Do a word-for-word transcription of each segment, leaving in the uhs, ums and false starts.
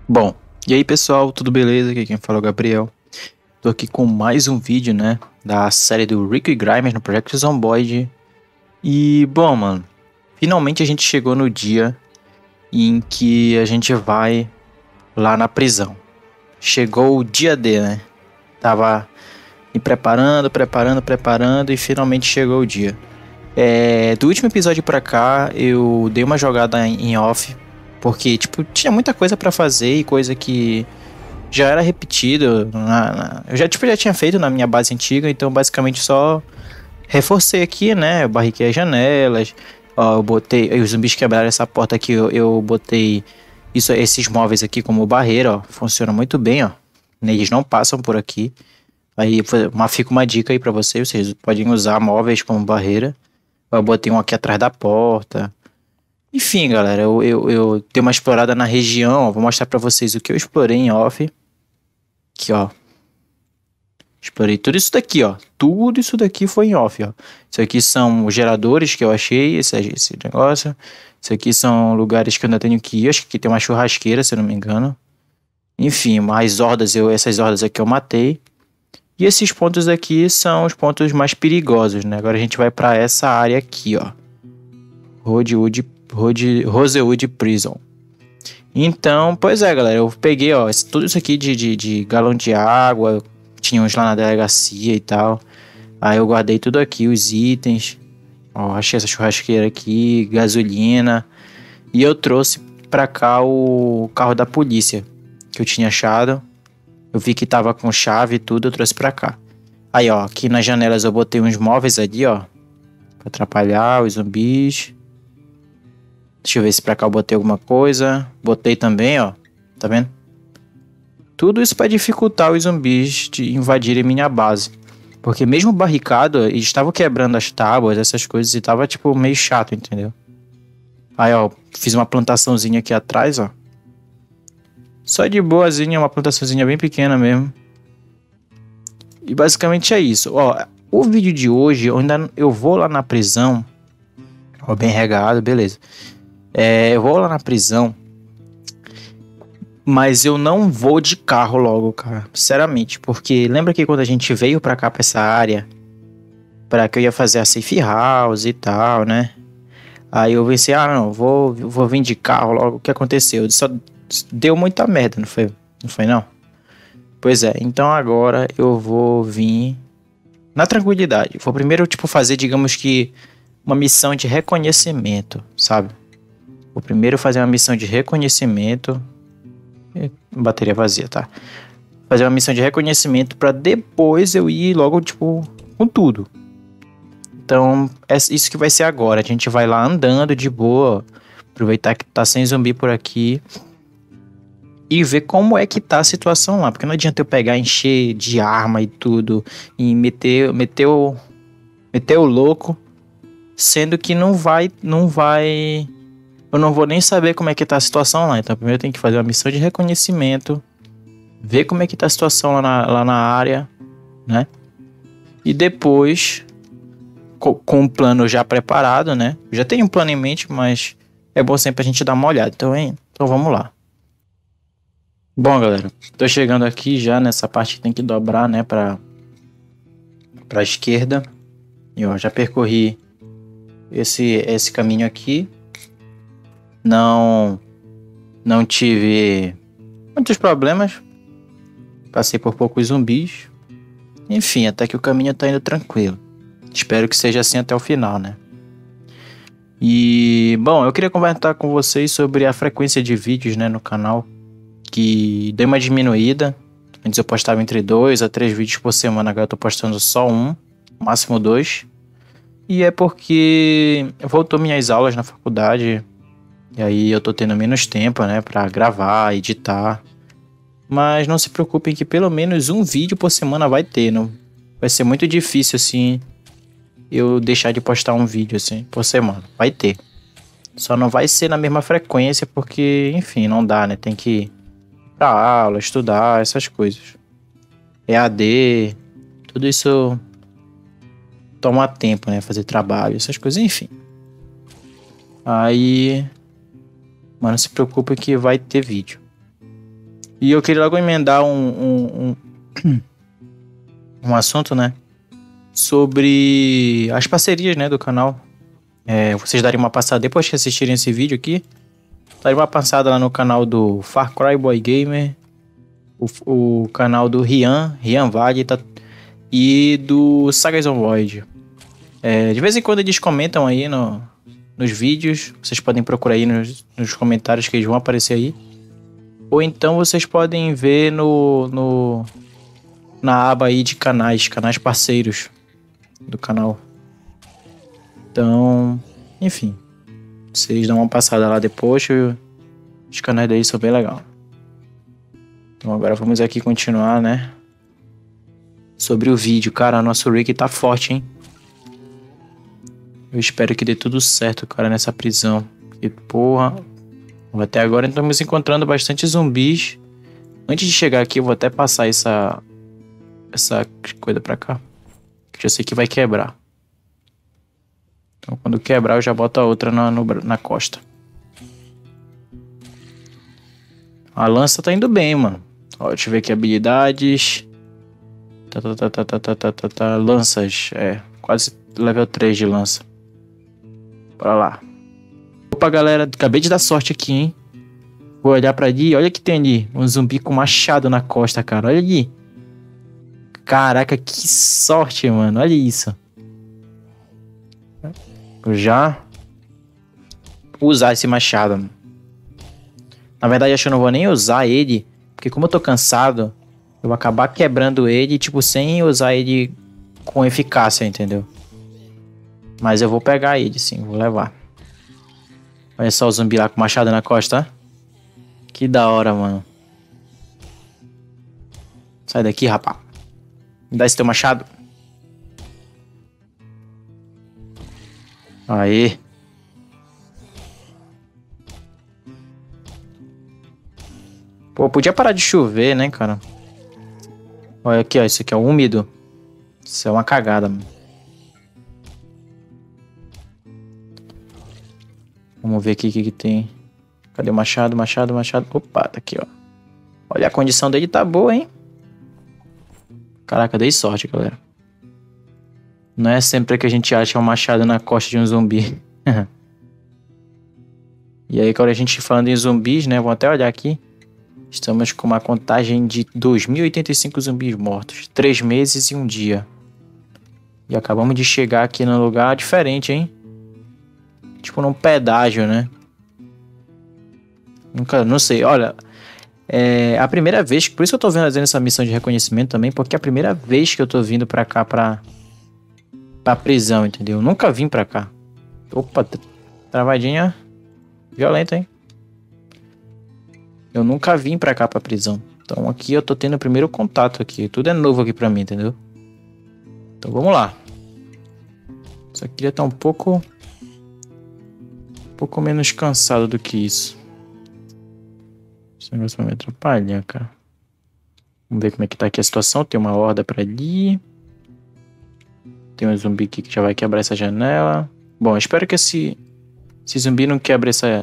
Bom, e aí pessoal, tudo beleza? Aqui quem fala é o Gabriel. Tô aqui com mais um vídeo, né, da série do Rico e Grimes no Project Zomboid. E, bom, mano, finalmente a gente chegou no dia em que a gente vai lá na prisão. Chegou o dia D, né? Tava me preparando, preparando, preparando e finalmente chegou o dia. É, do último episódio pra cá, eu dei uma jogada em off, porque, tipo, tinha muita coisa pra fazer e coisa que já era repetido. Na, na, eu já, tipo, já tinha feito na minha base antiga, então basicamente só reforcei aqui, né? Eu barriquei as janelas, ó, eu botei. Os zumbis quebraram essa porta aqui, eu, eu botei isso, esses móveis aqui como barreira, ó. Funciona muito bem, ó. Eles não passam por aqui. Aí uma, fica uma dica aí pra vocês, vocês podem usar móveis como barreira. Eu botei um aqui atrás da porta. Enfim, galera, eu, eu, eu dei uma explorada na região, ó, vou mostrar pra vocês o que eu explorei em off. Aqui, ó. Explorei tudo isso daqui, ó. Tudo isso daqui foi em off, ó. Isso aqui são os geradores que eu achei, esse, esse negócio. Isso aqui são lugares que eu ainda tenho que ir. Acho que tem uma churrasqueira, se eu não me engano. Enfim, mais hordas, eu, essas hordas aqui eu matei. E esses pontos aqui são os pontos mais perigosos, né? Agora a gente vai pra essa área aqui, ó. Rosewood, Rode, Rosewood Prison. Então, pois é, galera. Eu peguei, ó, tudo isso aqui de, de, de galão de água. Tinha uns lá na delegacia e tal. Aí eu guardei tudo aqui, os itens. Ó, achei essa churrasqueira aqui, gasolina. E eu trouxe pra cá o carro da polícia que eu tinha achado. Eu vi que tava com chave e tudo, eu trouxe pra cá. Aí, ó, aqui nas janelas eu botei uns móveis ali, ó. Pra atrapalhar os zumbis. Deixa eu ver se pra cá eu botei alguma coisa. Botei também, ó. Tá vendo? Tudo isso pra dificultar os zumbis de invadirem minha base. Porque mesmo barricado, eles estavam quebrando as tábuas, essas coisas, e tava, tipo, meio chato, entendeu? Aí, ó, fiz uma plantaçãozinha aqui atrás, ó. Só de boazinha, uma plantaçãozinha bem pequena mesmo. E basicamente é isso. Ó, o vídeo de hoje, eu ainda eu vou lá na prisão. Ó, bem regado, beleza. É, eu vou lá na prisão. Mas eu não vou de carro logo, cara. Sinceramente. Porque lembra que quando a gente veio pra cá, pra essa área, pra que eu ia fazer a safe house e tal, né? Aí eu pensei, ah, não, vou, vou vir de carro logo. O que aconteceu? Só deu muita merda, não foi? Não foi, não? Pois é, então agora eu vou vir na tranquilidade. Vou primeiro, tipo, fazer, digamos que, uma missão de reconhecimento, sabe? Vou primeiro fazer uma missão de reconhecimento. Bateria vazia, tá? Fazer uma missão de reconhecimento pra depois eu ir logo, tipo, com tudo. Então, é isso que vai ser agora. A gente vai lá andando de boa. Aproveitar que tá sem zumbi por aqui. E ver como é que tá a situação lá. Porque não adianta eu pegar, encher de arma e tudo. E meter, meter, o, meter o louco. Sendo que não vai, não vai... Eu não vou nem saber como é que tá a situação lá. Então primeiro eu tenho que fazer uma missão de reconhecimento. Ver como é que tá a situação lá na, lá na área. Né? E depois... Com, com um plano já preparado, né? Já tenho um plano em mente, mas... É bom sempre a gente dar uma olhada. Então, hein? Então vamos lá. Bom, galera. Tô chegando aqui já nessa parte que tem que dobrar, né? Pra... Pra esquerda. E ó, já percorri... Esse, esse caminho aqui. Não, não tive muitos problemas. Passei por poucos zumbis. Enfim, até que o caminho tá indo tranquilo. Espero que seja assim até o final, né? E, bom, eu queria comentar com vocês sobre a frequência de vídeos, né, no canal. Que deu uma diminuída. Antes eu postava entre dois a três vídeos por semana. Agora eu tô postando só um, máximo dois. E é porque voltou minhas aulas na faculdade. E aí eu tô tendo menos tempo, né, pra gravar, editar. Mas não se preocupem que pelo menos um vídeo por semana vai ter, não? Vai ser muito difícil, assim, eu deixar de postar um vídeo, assim, por semana. Vai ter. Só não vai ser na mesma frequência, porque, enfim, não dá, né? Tem que ir pra aula, estudar, essas coisas. E A D, tudo isso toma tempo, né? Fazer trabalho, essas coisas, enfim. Aí... Mas não se preocupe que vai ter vídeo. E eu queria logo emendar um, um, um, um assunto, né? Sobre as parcerias, né, do canal. É, vocês darem uma passada, depois que assistirem esse vídeo aqui, darem uma passada lá no canal do Far Cry Boy Gamer, o, o canal do Rian, Rian Vale, tá, e do Sagas on Void. É, de vez em quando eles comentam aí no, nos vídeos, vocês podem procurar aí nos, nos comentários que eles vão aparecer aí. Ou então vocês podem ver no, no na aba aí de canais, canais parceiros do canal. Então, enfim, vocês dão uma passada lá depois, que os canais daí são bem legais. Então agora vamos aqui continuar, né? Sobre o vídeo. Cara, nosso Rick tá forte, hein? Eu espero que dê tudo certo, cara, nessa prisão. Porque, porra, até agora estamos encontrando bastante zumbis. Antes de chegar aqui, eu vou até passar essa essa coisa pra cá, que eu sei que vai quebrar. Então quando quebrar, eu já boto a outra na, no, na costa. A lança tá indo bem, mano. Ó, deixa eu ver aqui habilidades. Tá, tá, tá, tá, tá, tá, tá, tá, tá. Lanças, é, quase level três de lança. Bora lá. Opa, galera, acabei de dar sorte aqui, hein? Vou olhar pra ali, olha que tem ali. Um zumbi com machado na costa, cara. Olha ali. Caraca, que sorte, mano. Olha isso. Vou já usar esse machado, mano. Na verdade, acho que eu não vou nem usar ele, porque como eu tô cansado, eu vou acabar quebrando ele, tipo, sem usar ele com eficácia, entendeu? Mas eu vou pegar ele, sim, vou levar. Olha só o zumbi lá com machado na costa, ó. Que da hora, mano. Sai daqui, rapá. Me dá esse teu machado. Aê. Pô, podia parar de chover, né, cara? Olha aqui, ó. Isso aqui é úmido. Isso é uma cagada, mano. Vamos ver aqui o que, que tem. Cadê o machado, machado, machado? Opa, tá aqui, ó. Olha, a condição dele tá boa, hein? Caraca, dei sorte, galera. Não é sempre que a gente acha um machado na costa de um zumbi. E aí, agora a gente falando em zumbis, né? Vou até olhar aqui. Estamos com uma contagem de dois mil e oitenta e cinco zumbis mortos. Três meses e um dia. E acabamos de chegar aqui num lugar diferente, hein? Tipo num pedágio, né? Nunca, não sei, olha... É a primeira vez, por isso que eu tô fazendo essa missão de reconhecimento também, porque é a primeira vez que eu tô vindo pra cá, pra, pra prisão, entendeu? Eu nunca vim pra cá. Opa, travadinha violenta, hein? Eu nunca vim pra cá, pra prisão. Então aqui eu tô tendo o primeiro contato aqui. Tudo é novo aqui pra mim, entendeu? Então vamos lá. Só queria estar um pouco... Um pouco menos cansado do que isso. Esse negócio vai me atrapalhar, cara. Vamos ver como é que tá aqui a situação. Tem uma horda pra ali. Tem um zumbi aqui que já vai quebrar essa janela. Bom, eu espero que esse, esse zumbi não quebre essa...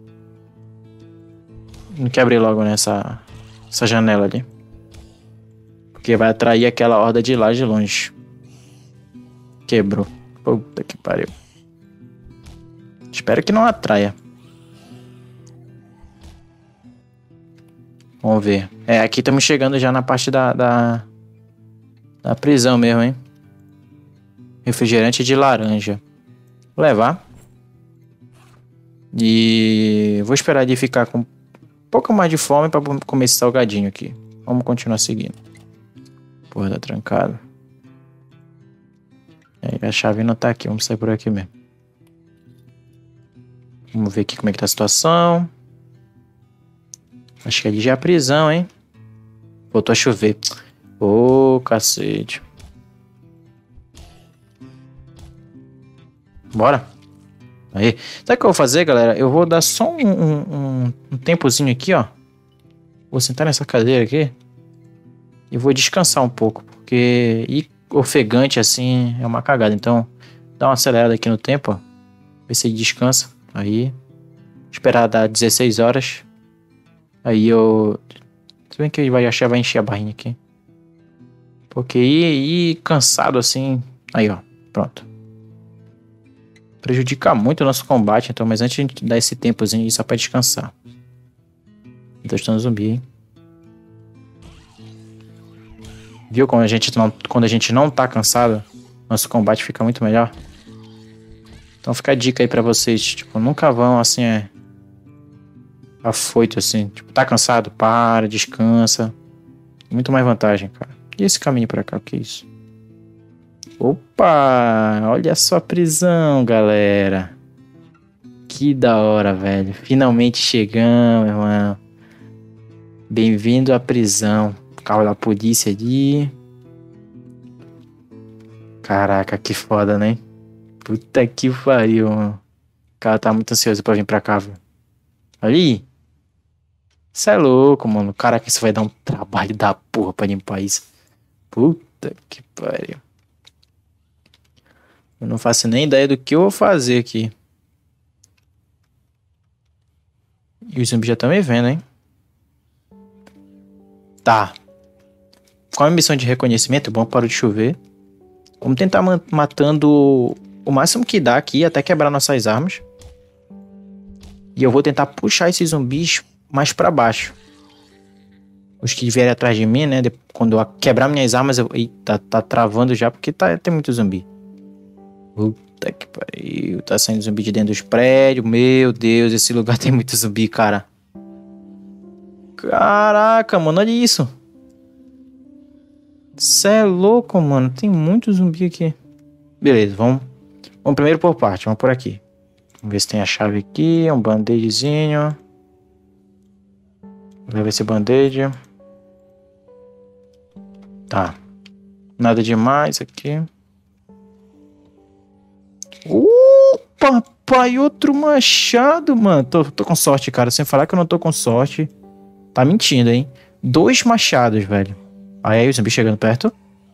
Não quebre logo nessa essa janela ali. Porque vai atrair aquela horda de lá de longe. Quebrou. Puta que pariu. Espero que não atraia. Vamos ver. É, aqui estamos chegando já na parte da, da, da prisão mesmo, hein? Refrigerante de laranja. Vou levar. E vou esperar ele ficar com um pouco mais de fome para comer esse salgadinho aqui. Vamos continuar seguindo. Porra, tá trancado. É, a chave não tá aqui. Vamos sair por aqui mesmo. Vamos ver aqui como é que tá a situação. Acho que ali já é a prisão, hein? Voltou a chover. Ô, oh, cacete. Bora. Aí. Sabe o que eu vou fazer, galera? Eu vou dar só um, um, um, um tempozinho aqui, ó. Vou sentar nessa cadeira aqui. E vou descansar um pouco. Porque ir ofegante assim é uma cagada. Então, dá uma acelerada aqui no tempo, ó. Ver se ele descansa. Aí. Esperar dar dezesseis horas. Aí eu Tudo bem que ele vai achar, vai encher a barrinha aqui. Porque ir, ir cansado assim... Aí, ó. Pronto. Prejudica muito o nosso combate, então. Mas antes a gente dar esse tempozinho aí só pra descansar. Tô estando zumbi, hein? Viu quando a gente não, quando a gente não tá cansado, nosso combate fica muito melhor. Então fica a dica aí pra vocês, tipo, nunca vão assim, é... afoito assim, tipo, tá cansado? Para, descansa. Muito mais vantagem, cara. E esse caminho pra cá, o que é isso? Opa, olha só a prisão, galera. Que da hora, velho. Finalmente chegamos, irmão. Bem-vindo à prisão. Carro da polícia ali. Caraca, que foda, né? Puta que pariu, mano. O cara tá muito ansioso pra vir pra cá, velho. Ali. Isso é louco, mano. Caraca, isso vai dar um trabalho da porra pra limpar isso. Puta que pariu. Eu não faço nem ideia do que eu vou fazer aqui. E os zumbis já estão me vendo, hein? Tá. Qual é a missão de reconhecimento? Bom, parou de chover. Vamos tentar matando o máximo que dá aqui, até quebrar nossas armas. E eu vou tentar puxar esses zumbis mais pra baixo. Os que vierem atrás de mim, né? Quando eu quebrar minhas armas, eu... Eita, tá travando já, porque tá... tem muito zumbi. Puta que pariu. Tá saindo zumbi de dentro dos prédios. Meu Deus, esse lugar tem muito zumbi, cara. Caraca, mano, olha isso. Cê é louco, mano. Tem muito zumbi aqui. Beleza, vamos. Vamos primeiro por parte. Vamos por aqui. Vamos ver se tem a chave aqui. Um band-aidzinho. Vou ver esse band-aid. Tá. Nada demais aqui. Uh, papai, outro machado, mano. Tô, tô com sorte, cara. Sem falar que eu não tô com sorte. Tá mentindo, hein? Dois machados, velho. Aí, aí o zumbi chegando perto.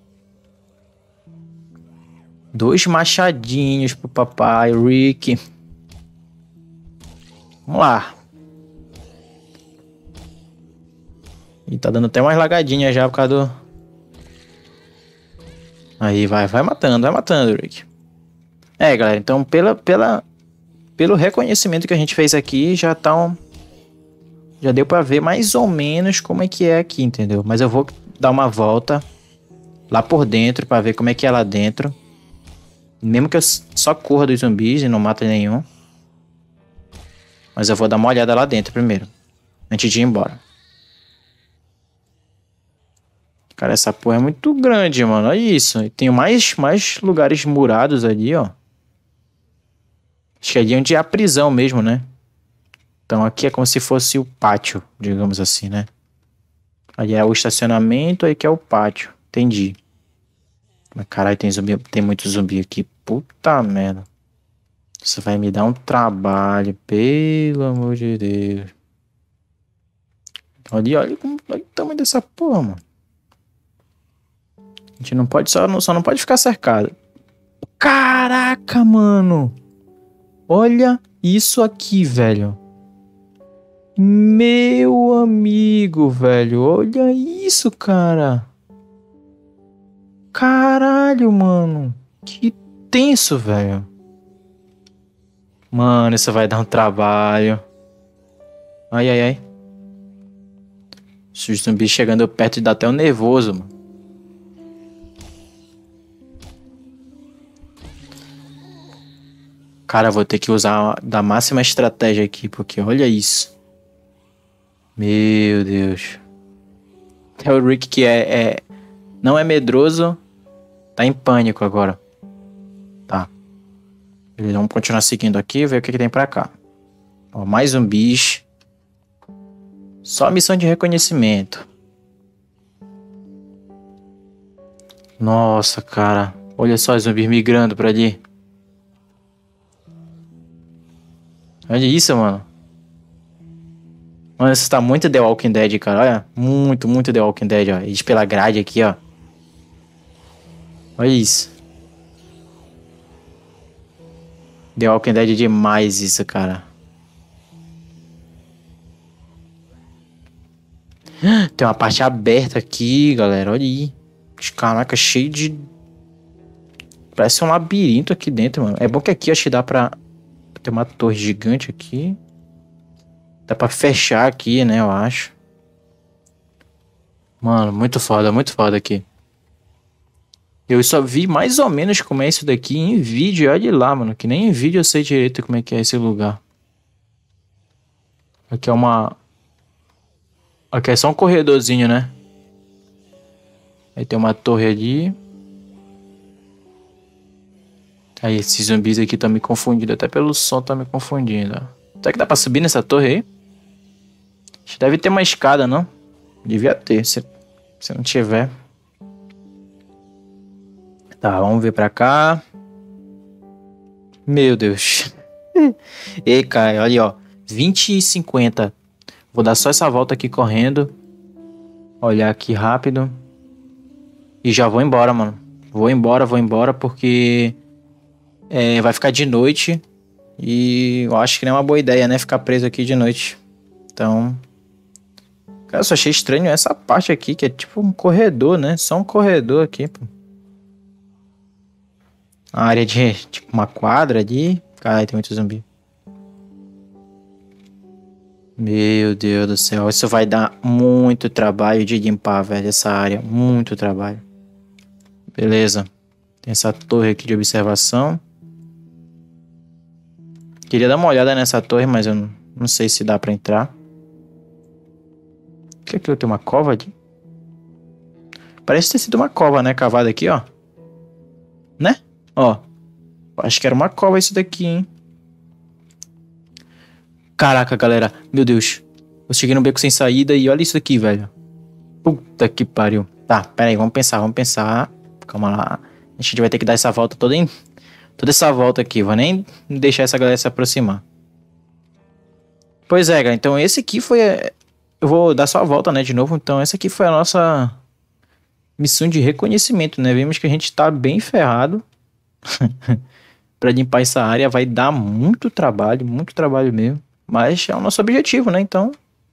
Dois machadinhos pro papai, Rick. Vamos lá. E tá dando até umas lagadinhas já por causa do... Aí, vai, vai matando, vai matando, Rick. É, galera, então pela, pela, pelo reconhecimento que a gente fez aqui, já tá um... Já deu pra ver mais ou menos como é que é aqui, entendeu? Mas eu vou dar uma volta lá por dentro pra ver como é que é lá dentro. Mesmo que eu só corra dos zumbis e não mate nenhum. Mas eu vou dar uma olhada lá dentro primeiro, antes de ir embora. Cara, essa porra é muito grande, mano. Olha isso. E tem mais, mais lugares murados ali, ó. Acho que ali é onde é a prisão mesmo, né? Então aqui é como se fosse o pátio, digamos assim, né? Ali é o estacionamento, aí que é o pátio. Entendi. Mas caralho, tem zumbi, tem muito zumbi aqui. Puta merda. Isso vai me dar um trabalho, pelo amor de Deus. Olha, olha, olha o tamanho dessa porra, mano. A gente não pode, só não, só não pode ficar cercado. Caraca, mano. Olha isso aqui, velho. Meu amigo, velho. Olha isso, cara. Caralho, mano. Que tenso, velho. Mano, isso vai dar um trabalho. Ai, ai, ai. Os zumbis chegando perto dá até um nervoso, mano. Cara, vou ter que usar da máxima estratégia aqui, porque olha isso. Meu Deus. Até o Rick, que é, é não é medroso, tá em pânico agora. Tá. Beleza, vamos continuar seguindo aqui e ver o que, que tem pra cá. Ó, mais zumbis. Só missão de reconhecimento. Nossa, cara. Olha só os zumbis migrando pra ali. Olha isso, mano. Mano, isso tá muito The Walking Dead, cara. Olha. Muito, muito The Walking Dead, ó. Eles pela grade aqui, ó. Olha isso. The Walking Dead é demais isso, cara. Tem uma parte aberta aqui, galera. Olha aí. Caraca, cheio de... Parece um labirinto aqui dentro, mano. É bom que aqui acho que dá pra... Tem uma torre gigante aqui. Dá pra fechar aqui, né, eu acho. Mano, muito foda, muito foda aqui. Eu só vi mais ou menos como é isso daqui em vídeo. Olha lá, mano. Que nem em vídeo eu sei direito como é que é esse lugar. Aqui é uma... Aqui é só um corredorzinho, né? Aí tem uma torre ali. Aí esses zumbis aqui estão me confundindo. Até pelo som tá me confundindo. Será que dá pra subir nessa torre aí? Acho que deve ter uma escada, não? Devia ter, se, se não tiver. Tá, vamos ver pra cá. Meu Deus. Ei, cara, olha, ó. vinte e cinquenta. Vou dar só essa volta aqui correndo. Olhar aqui rápido. E já vou embora, mano. Vou embora, vou embora, porque... É, vai ficar de noite. E eu acho que não é uma boa ideia, né? Ficar preso aqui de noite. Então... Cara, eu só achei estranho essa parte aqui, que é tipo um corredor, né? Só um corredor aqui, pô. Uma área de... Tipo uma quadra ali. Caralho, tem muito zumbi. Meu Deus do céu. Isso vai dar muito trabalho de limpar, velho, essa área. Muito trabalho. Beleza. Tem essa torre aqui de observação. Queria dar uma olhada nessa torre, mas eu não, não sei se dá pra entrar. O que é aquilo? Tem uma cova aqui? Parece ter sido uma cova, né? Cavada aqui, ó. Né? Ó. Acho que era uma cova isso daqui, hein? Caraca, galera. Meu Deus. Eu cheguei no beco sem saída e olha isso aqui, velho. Puta que pariu. Tá, pera aí. Vamos pensar, vamos pensar. Calma lá. A gente vai ter que dar essa volta toda em... Toda essa volta aqui. Vou nem deixar essa galera se aproximar. Pois é, galera. Então esse aqui foi... Eu vou dar só a volta, né, de novo. Então essa aqui foi a nossa missão de reconhecimento, né? Vimos que a gente tá bem ferrado. Pra limpar essa área vai dar muito trabalho. Muito trabalho mesmo. Mas é o nosso objetivo, né? Então...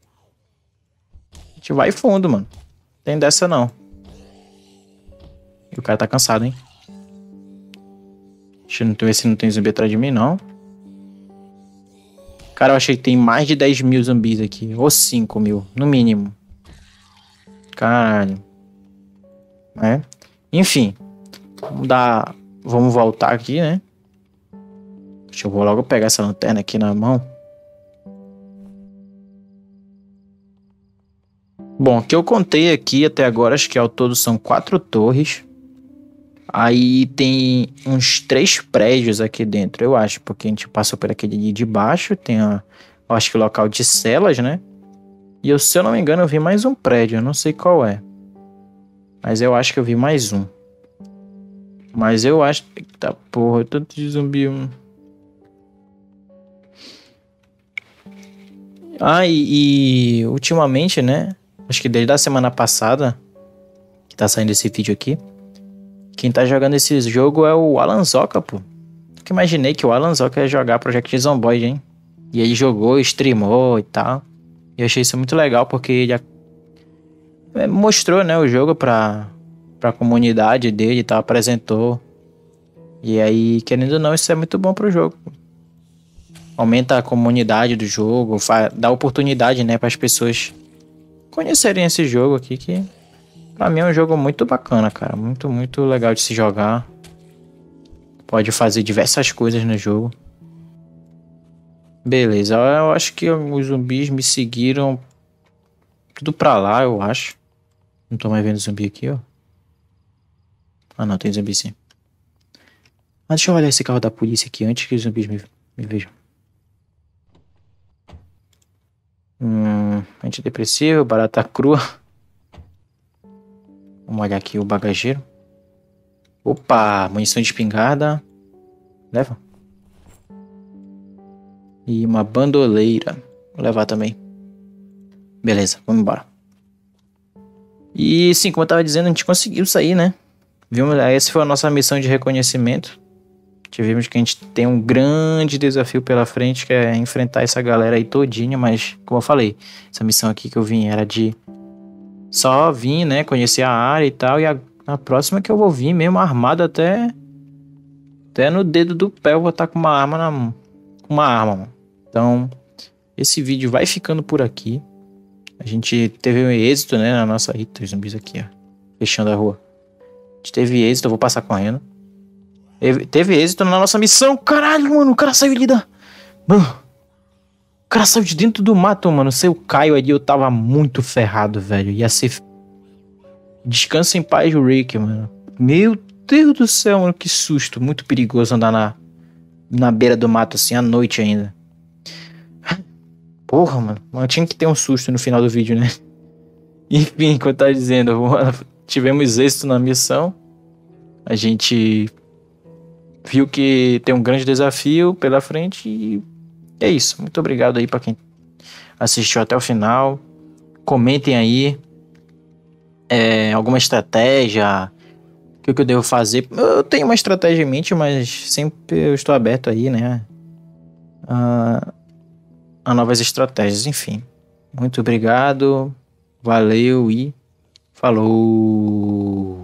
A gente vai fundo, mano. Tem dessa não. E o cara tá cansado, hein? Deixa eu ver se não tem zumbi atrás de mim, não. Cara, eu achei que tem mais de dez mil zumbis aqui. Ou cinco mil, no mínimo. Caralho. É. Enfim. Vamos dar... Vamos voltar aqui, né? Deixa eu vou logo pegar essa lanterna aqui na mão. Bom, o que eu contei aqui até agora, acho que ao todo são quatro torres. Aí tem uns três prédios aqui dentro, eu acho, porque a gente passou por aquele ali de baixo. Tem, a, eu acho que o local de celas, né? E eu, se eu não me engano, eu vi mais um prédio, eu não sei qual é. Mas eu acho que eu vi mais um. Mas eu acho... Eita porra, tanto de zumbi... Ah, e, e ultimamente, né? Acho que desde a semana passada, que tá saindo esse vídeo aqui, quem tá jogando esse jogo é o Alan Zoka, pô. Nunca imaginei que o Alan Zoka ia jogar Project Zomboid, hein? E ele jogou, streamou e tal. E eu achei isso muito legal, porque ele mostrou, né, o jogo pra, pra comunidade dele e tal, apresentou. E aí, querendo ou não, isso é muito bom pro jogo. Aumenta a comunidade do jogo, dá oportunidade, né, para as pessoas conhecerem esse jogo aqui, que pra mim é um jogo muito bacana, cara. Muito, muito legal de se jogar. Pode fazer diversas coisas no jogo. Beleza, eu acho que os zumbis me seguiram tudo pra lá, eu acho. Não tô mais vendo zumbi aqui, ó. Ah, não, tem zumbi sim. Mas deixa eu olhar esse carro da polícia aqui antes que os zumbis me, me vejam. Hum, antidepressivo, barata crua. Vamos olhar aqui o bagageiro. Opa, munição de espingarda. Leva. E uma bandoleira. Vou levar também. Beleza, vamos embora. E sim, como eu tava dizendo, a gente conseguiu sair, né? Vimos, essa foi a nossa missão de reconhecimento. Tivemos que a gente tem um grande desafio pela frente, que é enfrentar essa galera aí todinha, mas, como eu falei, essa missão aqui que eu vim era de Só vim, né, conhecer a área e tal, e a, a próxima que eu vou vir mesmo armado até até no dedo do pé eu vou estar com uma arma na mão, com uma arma, mano. Então, esse vídeo vai ficando por aqui. A gente teve um êxito, né, na nossa... Eita, os zumbis aqui, ó, fechando a rua. A gente teve êxito, eu vou passar correndo. Teve, teve êxito na nossa missão. Caralho, mano, o cara saiu ali da... Mano, o cara saiu de dentro do mato, mano. Se eu caio ali, eu tava muito ferrado, velho. Ia ser... Descansa em paz, Rick, mano. Meu Deus do céu, mano, que susto. Muito perigoso andar na, na beira do mato assim, à noite ainda. Porra, mano. Mano, tinha que ter um susto no final do vídeo, né? Enfim, como eu tava dizendo, tivemos êxito na missão. A gente viu que tem um grande desafio pela frente e é isso. Muito obrigado aí pra quem assistiu até o final. Comentem aí é, alguma estratégia, o que, que eu devo fazer. Eu tenho uma estratégia em mente, mas sempre eu estou aberto aí, né, a, a novas estratégias. Enfim, muito obrigado, valeu e falou!